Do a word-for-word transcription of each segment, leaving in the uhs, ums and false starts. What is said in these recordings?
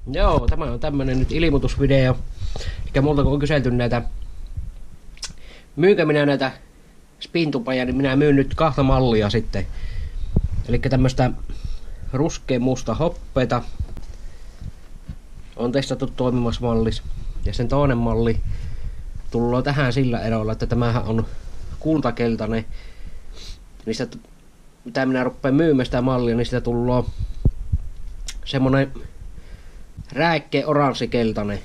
Joo, tämä on tämmönen nyt ilmoitusvideo. Eli multa kun on kyselty näitä, myynkö minä näitä spintupaja, niin minä myyn nyt kahta mallia sitten. Eli tämmöstä ruskea musta hoppeeta on testattu toimimassa mallis. Ja sen toinen malli tullaan tähän sillä erolla, että tämähän on kultakeltainen. Niistä, mitä minä rupean myymään sitä mallia, niin sitä tullaan semmonen rääkkeen oranssikeltainen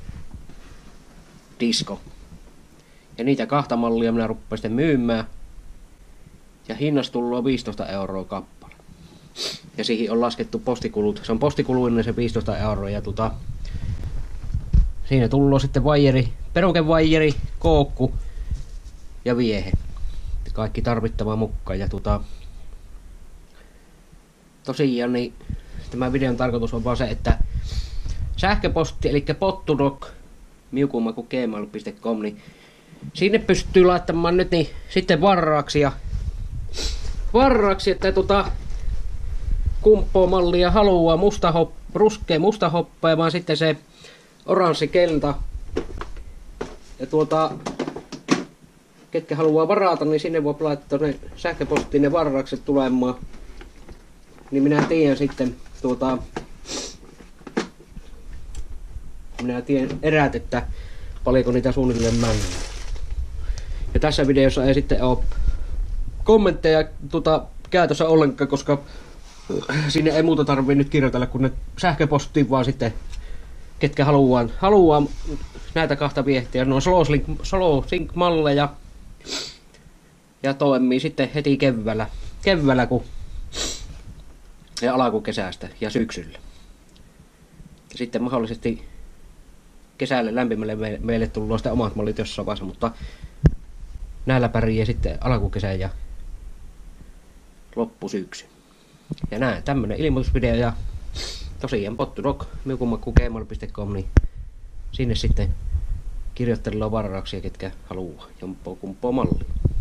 disko. Ja niitä kahta mallia minä rupean sitten myymään. Ja hinnasta tullaan viisitoista euroa kappale. Ja siihen on laskettu postikulut. Se on postikuluinen se viisitoista euroa. Ja tota, siinä tullaan sitten vaijeri, perukevaijeri, koukku ja viehe. Kaikki tarvittava mukaan. Ja tota, tosiaan niin tämän videon tarkoitus on vaan se, että sähköposti eli pottudok miukumaku gmail piste com, niin sinne pystyy laittamaan nyt niin sitten varrauksia. Varraksi, että tota kumppoo mallia haluaa musta hop, ruskea musta hoppaa, vaan sitten se oranssi kelta. Ja tuota, ketkä haluaa varata, niin sinne voi laittaa ne sähköpostiin ne varrakset tulemaan. Niin minä tiedän sitten tuota, minä tiedän erät, että paljonko niitä suunnilleen mennään. Ja tässä videossa ei sitten ole kommentteja tuota, käytössä ollenkaan, koska sinne ei muuta tarvitse nyt kirjoitella kuin ne sähköpostiin, vaan sitten ketkä haluaa, haluaa näitä kahta viehtiä. Ne on SoloSync malleja ja toimii sitten heti keväällä, keväällä kun, ja alkukesästä ja syksyllä. Ja sitten mahdollisesti kesälle lämpimälle me, meille tullaan sitten omat mallit jossain vaiheessa, mutta näillä pärjää sitten alkukesän ja loppusyksy. Ja näin, tämmönen ilmoitusvideo ja tosiaan pottudok miukumaku gmail piste com, niin sinne sitten kirjoittellaan varauksia, ketkä haluaa jompoo kumpoo mallia.